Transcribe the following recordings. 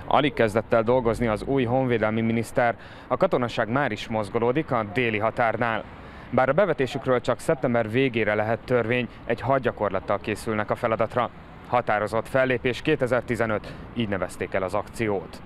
Alig kezdett el dolgozni az új honvédelmi miniszter, a katonaság már is mozgolódik a déli határnál. Bár a bevetésükről csak szeptember végére lehet törvény, egy hadgyakorlattal készülnek a feladatra. Határozott fellépés 2015, így nevezték el az akciót.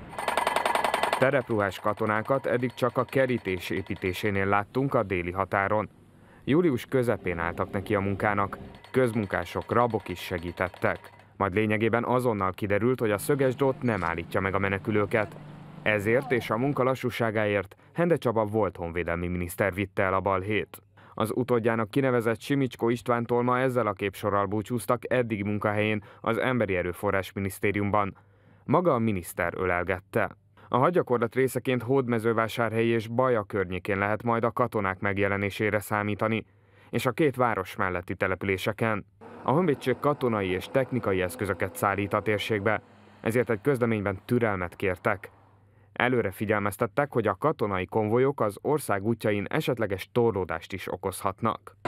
Terepruhás katonákat eddig csak a kerítés építésénél láttunk a déli határon. Július közepén álltak neki a munkának, közmunkások, rabok is segítettek. Majd lényegében azonnal kiderült, hogy a szöges drót nem állítja meg a menekülőket. Ezért és a munka lassúságáért Hende Csaba volt honvédelmi miniszter vitte el a balhét. Az utódjának kinevezett Simicskó Istvántól ma ezzel a képsorral búcsúztak eddigi munkahelyén az Emberi Erőforrás Minisztériumban. Maga a miniszter ölelgette. A hadgyakorlat részeként Hódmezővásárhely és Baja környékén lehet majd a katonák megjelenésére számítani, és a két város melletti településeken. A honvédség katonai és technikai eszközöket szállít a térségbe, ezért egy közleményben türelmet kértek. Előre figyelmeztettek, hogy a katonai konvojok az ország útjain esetleges torlódást is okozhatnak.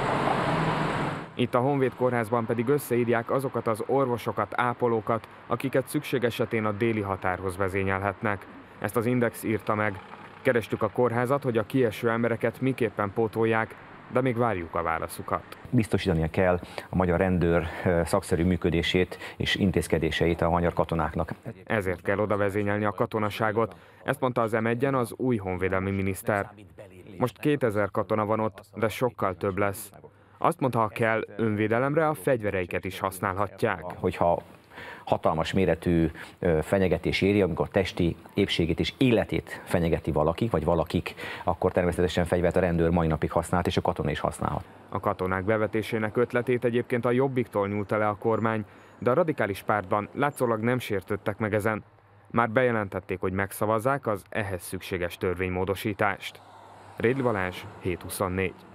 Itt a Honvéd kórházban pedig összeírják azokat az orvosokat, ápolókat, akiket szükség esetén a déli határhoz vezényelhetnek. Ezt az Index írta meg. Kerestük a kórházat, hogy a kieső embereket miképpen pótolják, de még várjuk a válaszukat. Biztosítania kell a magyar rendőr szakszerű működését és intézkedéseit a magyar katonáknak. Ezért kell oda vezényelni a katonaságot, ezt mondta az M1-en az új honvédelmi miniszter. Most 2000 katona van ott, de sokkal több lesz. Azt mondta, ha kell, önvédelemre a fegyvereiket is használhatják. Hogyha hatalmas méretű fenyegetés éri, amikor testi épségét és életét fenyegeti valaki, vagy valakik, akkor természetesen fegyvert a rendőr mai napig használt, és a katona is használhat. A katonák bevetésének ötletét egyébként a Jobbiktól nyúlta le a kormány, de a radikális pártban látszólag nem sértődtek meg ezen. Már bejelentették, hogy megszavazzák az ehhez szükséges törvénymódosítást. Rédl Balázs, 724.